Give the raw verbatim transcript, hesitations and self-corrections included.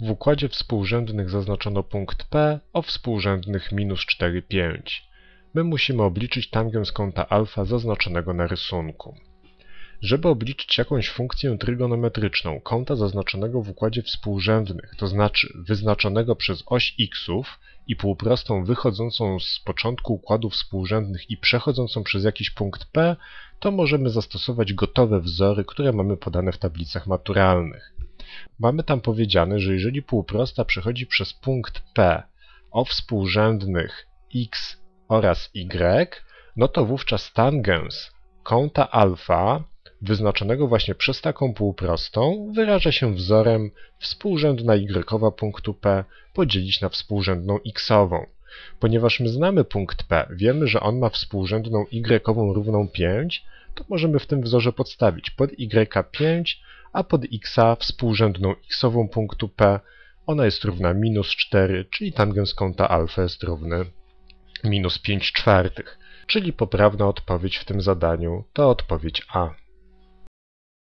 W układzie współrzędnych zaznaczono punkt P o współrzędnych minus cztery, pięć. My musimy obliczyć tangens kąta alfa zaznaczonego na rysunku. Żeby obliczyć jakąś funkcję trygonometryczną kąta zaznaczonego w układzie współrzędnych, to znaczy wyznaczonego przez oś xów i półprostą wychodzącą z początku układu współrzędnych i przechodzącą przez jakiś punkt P, to możemy zastosować gotowe wzory, które mamy podane w tablicach maturalnych. Mamy tam powiedziane, że jeżeli półprosta przechodzi przez punkt P o współrzędnych x oraz y, no to wówczas tangens kąta alfa wyznaczonego właśnie przez taką półprostą wyraża się wzorem współrzędna y-owa punktu P podzielić na współrzędną x-ową. Ponieważ my znamy punkt P, wiemy, że on ma współrzędną y-ową równą pięć, to możemy w tym wzorze podstawić pod y pięć, a pod x współrzędną x-ową punktu P, ona jest równa minus cztery, czyli tangens kąta alfa jest równy minus pięć czwartych. Czyli poprawna odpowiedź w tym zadaniu to odpowiedź A.